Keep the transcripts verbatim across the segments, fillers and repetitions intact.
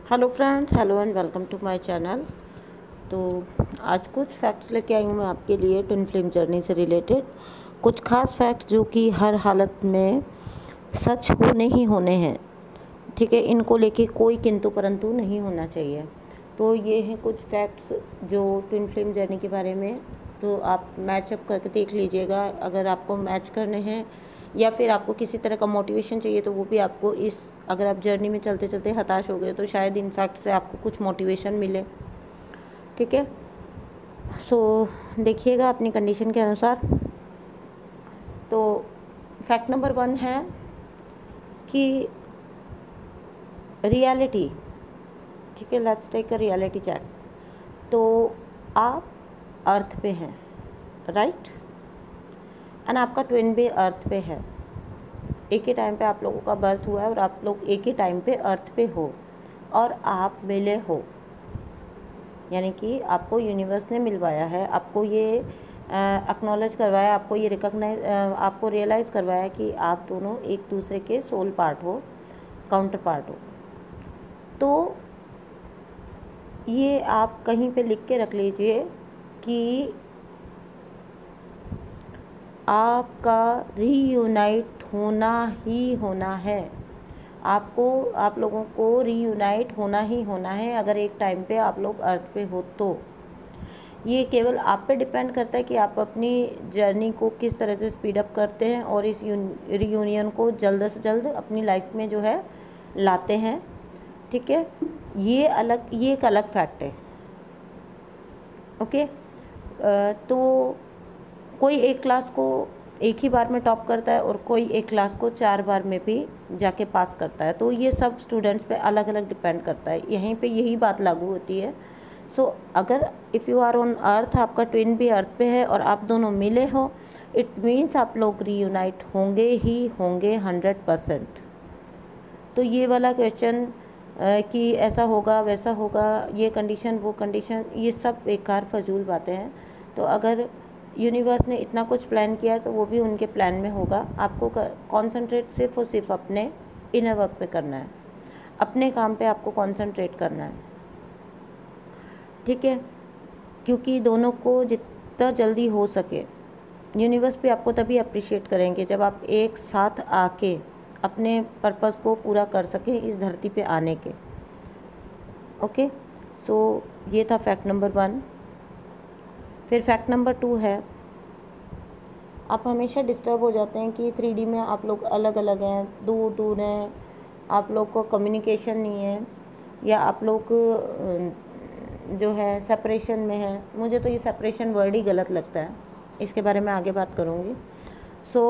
Hello friends, hello and welcome to my channel. तो आज कुछ फैक्ट्स लेके आई हूँ मैं आपके लिए ट्विन फ्लेम जर्नी से रिलेटेड। कुछ खास फैक्ट्स जो कि हर हालत में सच होने ही होने हैं, ठीक है। इनको लेके कोई किंतु परंतु नहीं होना चाहिए। तो ये हैं कुछ फैक्ट्स जो ट्विन फ्लेम जर्नी के बारे में। तो आप मैचअप करके देख लीजिएगा। अगर आपको मैच करने हैं या फिर आपको किसी तरह का मोटिवेशन चाहिए तो वो भी आपको इस अगर आप जर्नी में चलते चलते हताश हो गए तो शायद इन फैक्ट से आपको कुछ मोटिवेशन मिले, ठीक है। सो देखिएगा अपनी कंडीशन के अनुसार। तो फैक्ट नंबर वन है कि रियलिटी, ठीक है। Let's take a reality check. तो आप अर्थ पे हैं, राइट, एंड आपका ट्विन भी अर्थ पे है। एक ही टाइम पे आप लोगों का बर्थ हुआ है और आप लोग एक ही टाइम पे अर्थ पे हो और आप मिले हो, यानी कि आपको यूनिवर्स ने मिलवाया है, आपको ये एक्नॉलेज करवाया, आपको ये रिकॉग्नाइज, आपको रियलाइज़ करवाया कि आप दोनों एक दूसरे के सोल पार्ट हो, काउंटर पार्ट हो। तो ये आप कहीं पे लिख के रख लीजिए कि आपका रीयूनाइट होना ही होना है। आपको आप लोगों को रीयूनाइट होना ही होना है अगर एक टाइम पे आप लोग अर्थ पे हो तो। ये केवल आप पे डिपेंड करता है कि आप अपनी जर्नी को किस तरह से स्पीड अप करते हैं और इस रीयूनियन को जल्द से जल्द अपनी लाइफ में जो है लाते हैं, ठीक है। ये अलग ये एक अलग फैक्ट है, ओके। तो कोई एक क्लास को एक ही बार में टॉप करता है और कोई एक क्लास को चार बार में भी जाके पास करता है। तो ये सब स्टूडेंट्स पे अलग अलग डिपेंड करता है। यहीं पे यही बात लागू होती है। सो so, अगर if you are on earth, आपका ट्विन भी अर्थ पे है और आप दोनों मिले हो, इट मीन्स आप लोग रीयूनाइट होंगे ही होंगे हंड्रेड परसेंट। तो ये वाला क्वेश्चन कि ऐसा होगा वैसा होगा, ये कंडीशन वो कंडीशन, ये सब बेकार फजूल बातें हैं। तो अगर यूनिवर्स ने इतना कुछ प्लान किया है तो वो भी उनके प्लान में होगा। आपको कंसंट्रेट सिर्फ और सिर्फ अपने इनर वर्क पे करना है, अपने काम पे आपको कंसंट्रेट करना है, ठीक है। क्योंकि दोनों को जितना जल्दी हो सके, यूनिवर्स भी आपको तभी अप्रिशिएट करेंगे जब आप एक साथ आके अपने पर्पस को पूरा कर सकें इस धरती पे आने के, ओके। सो ये था फैक्ट नंबर वन। फिर फैक्ट नंबर टू है, आप हमेशा डिस्टर्ब हो जाते हैं कि थ्री डी में आप लोग अलग अलग हैं, दूर दूर हैं, आप लोग को कम्युनिकेशन नहीं है, या आप लोग जो है सेपरेशन में है। मुझे तो ये सेपरेशन वर्ड ही गलत लगता है, इसके बारे में आगे बात करूँगी। सो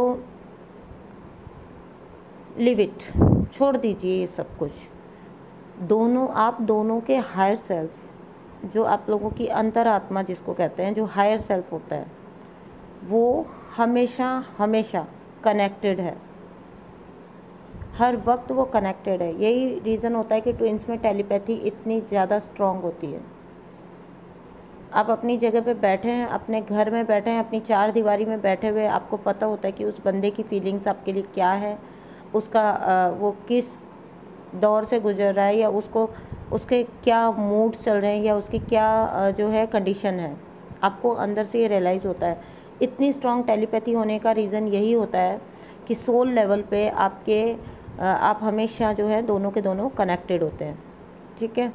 लिव इट, छोड़ दीजिए ये सब कुछ। दोनों आप दोनों के हायर सेल्फ, जो आप लोगों की अंतरात्मा जिसको कहते हैं, जो हायर सेल्फ होता है, वो हमेशा हमेशा कनेक्टेड है, हर वक्त वो कनेक्टेड है। यही रीज़न होता है कि ट्विंस में टेलीपैथी इतनी ज़्यादा स्ट्रॉन्ग होती है। आप अपनी जगह पे बैठे हैं, अपने घर में बैठे हैं, अपनी चार दीवारी में बैठे हुए, आपको पता होता है कि उस बंदे की फीलिंग्स आपके लिए क्या है, उसका वो किस दौर से गुजर रहा है, या उसको उसके क्या मूड चल रहे हैं, या उसकी क्या जो है कंडीशन है। आपको अंदर से ये रियलाइज़ होता है। इतनी स्ट्रॉन्ग टेलीपैथी होने का रीज़न यही होता है कि सोल लेवल पे आपके आप हमेशा जो है दोनों के दोनों कनेक्टेड होते हैं, ठीक है।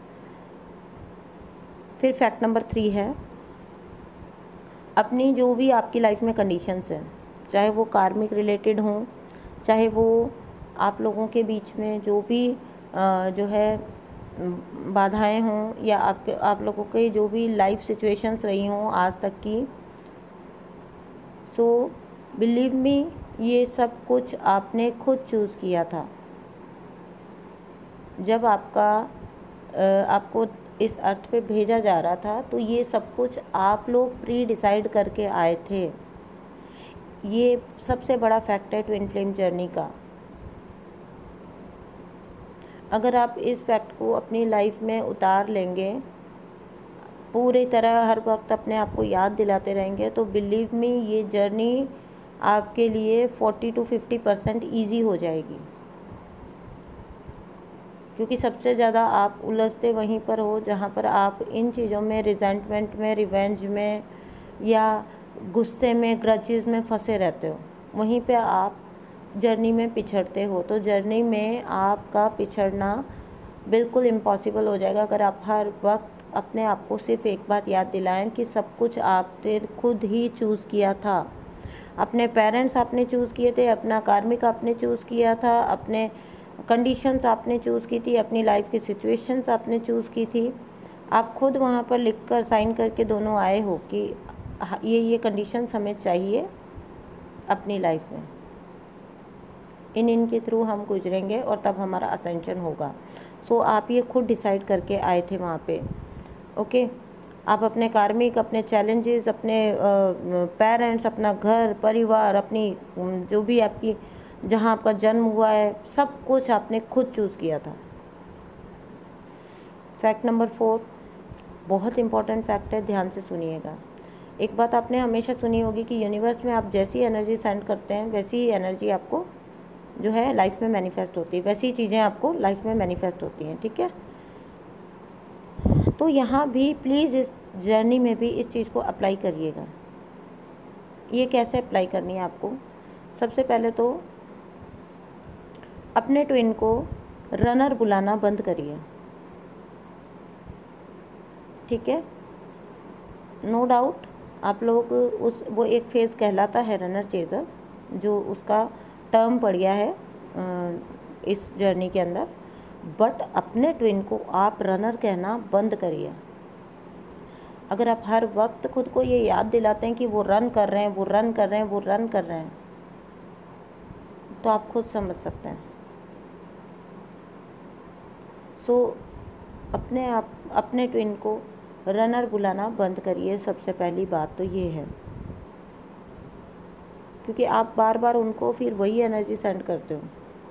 फिर फैक्ट नंबर थ्री है, अपनी जो भी आपकी लाइफ में कंडीशंस हैं, चाहे वो कार्मिक रिलेटेड हों, चाहे वो आप लोगों के बीच में जो भी जो है बाधाएं हों, या आपके आप लोगों के जो भी लाइफ सिचुएशंस रही हों आज तक की, सो बिलीव मी, ये सब कुछ आपने खुद चूज़ किया था। जब आपका आपको इस अर्थ पे भेजा जा रहा था तो ये सब कुछ आप लोग प्री डिसाइड करके आए थे। ये सबसे बड़ा फैक्ट है ट्विन फ्लेम जर्नी का। अगर आप इस फैक्ट को अपनी लाइफ में उतार लेंगे, पूरी तरह हर वक्त अपने आप को याद दिलाते रहेंगे, तो बिलीव मी, ये जर्नी आपके लिए forty to fifty percent easy हो जाएगी। क्योंकि सबसे ज़्यादा आप उलझते वहीं पर हो जहाँ पर आप इन चीज़ों में, रिजेंटमेंट में, रिवेंज में या गुस्से में, ग्रजेस में फंसे रहते हो, वहीं पे आप जर्नी में पिछड़ते हो। तो जर्नी में आपका पिछड़ना बिल्कुल इम्पॉसिबल हो जाएगा अगर आप हर वक्त अपने आप को सिर्फ एक बात याद दिलाएं कि सब कुछ आपने खुद ही चूज़ किया था। अपने पेरेंट्स आपने चूज़ किए थे, अपना कार्मिक आपने चूज़ किया था, अपने कंडीशंस आपने चूज़ की थी, अपनी लाइफ की सिचुएशंस आपने चूज़ की थी। आप खुद वहाँ पर लिख कर, साइन करके दोनों आए हो कि ये ये कंडीशंस हमें चाहिए अपनी लाइफ में, इन इन के थ्रू हम गुजरेंगे और तब हमारा असेंशन होगा। सो आप ये खुद डिसाइड करके आए थे वहाँ पे। ओके, आप अपने कार्मिक, अपने चैलेंजेस, अपने पेरेंट्स, अपना घर परिवार, अपनी जो भी आपकी, जहाँ आपका जन्म हुआ है, सब कुछ आपने खुद चूज़ किया था। फैक्ट नंबर फोर बहुत इंपॉर्टेंट फैक्ट है, ध्यान से सुनिएगा। एक बात आपने हमेशा सुनी होगी कि यूनिवर्स में आप जैसी एनर्जी सेंड करते हैं वैसी ही एनर्जी आपको जो है लाइफ में मैनिफेस्ट होती है, वैसी चीज़ें आपको लाइफ में मैनिफेस्ट होती हैं। ठीक है, तो यहाँ भी प्लीज़ इस जर्नी में भी इस चीज़ को अप्लाई करिएगा। ये कैसे अप्लाई करनी है आपको? सबसे पहले तो अपने ट्विन को रनर बुलाना बंद करिए। ठीक है, नो डाउट आप लोग उस वो एक फेज़ कहलाता है रनर चेज़र, जो उसका टर्म पड़ गया है इस जर्नी के अंदर, बट अपने ट्विन को आप रनर कहना बंद करिए। अगर आप हर वक्त खुद को ये याद दिलाते हैं कि वो रन कर रहे हैं, वो रन कर रहे हैं, वो रन कर रहे हैं, तो आप खुद समझ सकते हैं। सो अपने आप अपने ट्विन को रनर बुलाना बंद करिए। सबसे पहली बात तो ये है, क्योंकि आप बार बार उनको फिर वही एनर्जी सेंड करते हो।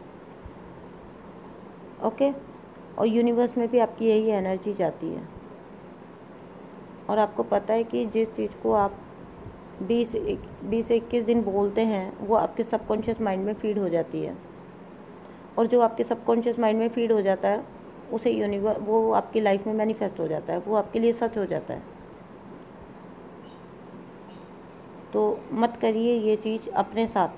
ओके, और यूनिवर्स में भी आपकी यही एनर्जी जाती है। और आपको पता है कि जिस चीज़ को आप बीस बीस इक्कीस दिन बोलते हैं वो आपके सबकॉन्शियस माइंड में फीड हो जाती है, और जो आपके सबकॉन्शियस माइंड में फीड हो जाता है उसे यूनिवर्स, वो आपकी लाइफ में मैनिफेस्ट हो जाता है, वो आपके लिए सच हो जाता है। तो मत करिए ये चीज़ अपने साथ।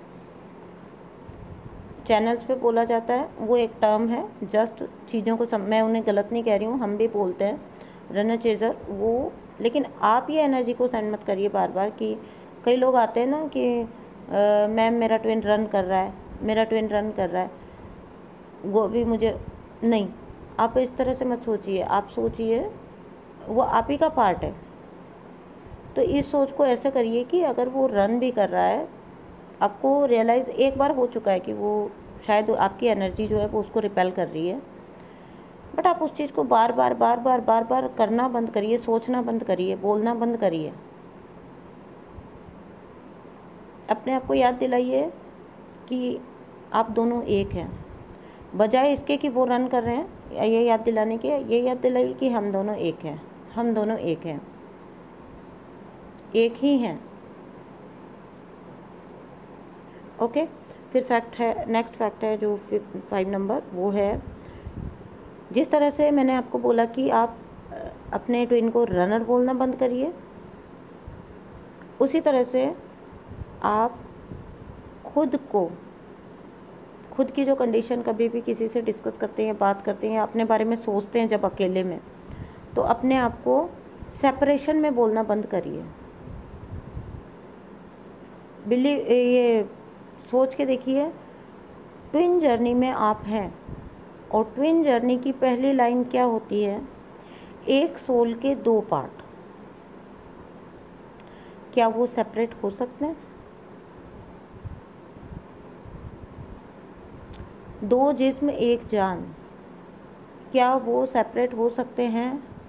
चैनल्स पे बोला जाता है, वो एक टर्म है, जस्ट चीज़ों को सम, मैं उन्हें गलत नहीं कह रही हूँ, हम भी बोलते हैं रनर चेज़र वो, लेकिन आप ये एनर्जी को सेंड मत करिए बार बार कि कई लोग आते हैं ना कि मैम मेरा ट्विन रन कर रहा है, मेरा ट्विन रन कर रहा है, वो भी मुझे नहीं। आप इस तरह से मत सोचिए, आप सोचिए वो आप ही का पार्ट है। तो इस सोच को ऐसे करिए कि अगर वो रन भी कर रहा है, आपको रियलाइज़ एक बार हो चुका है कि वो शायद आपकी एनर्जी जो है वो उसको रिपेल कर रही है, बट आप उस चीज़ को बार बार बार बार बार बार करना बंद करिए, सोचना बंद करिए, बोलना बंद करिए। अपने आप को याद दिलाइए कि आप दोनों एक हैं, बजाय इसके कि वो रन कर रहे हैं, ये याद दिलाने के, ये याद दिलाइए कि हम दोनों एक हैं, हम दोनों एक हैं, एक ही हैं। ओके, फिर फैक्ट है, नेक्स्ट फैक्ट है जो फाइव नंबर, वो है जिस तरह से मैंने आपको बोला कि आप अपने ट्विन को रनर बोलना बंद करिए, उसी तरह से आप खुद को, खुद की जो कंडीशन कभी भी किसी से डिस्कस करते हैं, बात करते हैं, अपने बारे में सोचते हैं जब अकेले में, तो अपने आप को सेपरेशन में बोलना बंद करिए। बिलीव, ये सोच के देखिए, ट्विन जर्नी में आप हैं, और ट्विन जर्नी की पहली लाइन क्या होती है? एक सोल के दो पार्ट, क्या वो सेपरेट हो सकते हैं? दो जिस्म एक जान, क्या वो सेपरेट हो सकते हैं?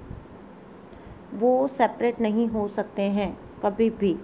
वो सेपरेट नहीं हो सकते हैं कभी भी,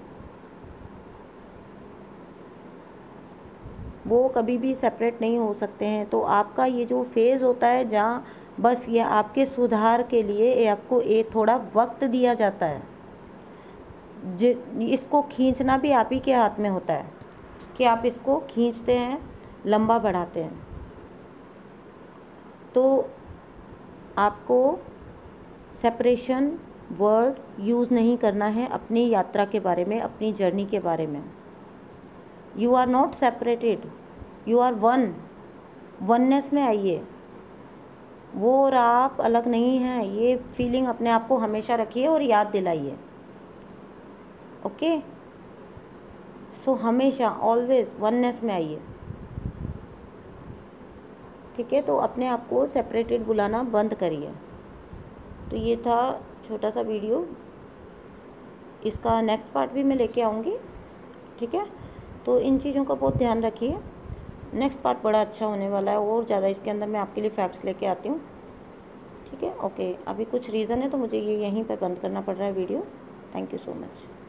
वो कभी भी सेपरेट नहीं हो सकते हैं। तो आपका ये जो फेज़ होता है जहाँ बस ये आपके सुधार के लिए ये आपको एक थोड़ा वक्त दिया जाता है, जि इसको खींचना भी आप ही के हाथ में होता है कि आप इसको खींचते हैं, लंबा बढ़ाते हैं। तो आपको सेपरेशन वर्ड यूज़ नहीं करना है अपनी यात्रा के बारे में, अपनी जर्नी के बारे में। You are not separated, you are one. Oneness में आइए, वो और आप अलग नहीं हैं, ये फीलिंग अपने आप को हमेशा रखिए और याद दिलाइए। ओके, सो हमेशा ऑलवेज वननेस में आइए। ठीक है, तो अपने आप को सेपरेटेड बुलाना बंद करिए। तो ये था छोटा सा वीडियो, इसका नेक्स्ट पार्ट भी मैं लेके आऊँगी। ठीक है, तो इन चीज़ों का बहुत ध्यान रखिए। नेक्स्ट पार्ट बड़ा अच्छा होने वाला है और ज़्यादा इसके अंदर मैं आपके लिए फैक्ट्स लेके आती हूँ। ठीक है, ओके, अभी कुछ रीज़न है तो मुझे ये यहीं पर बंद करना पड़ रहा है video. Thank you so much.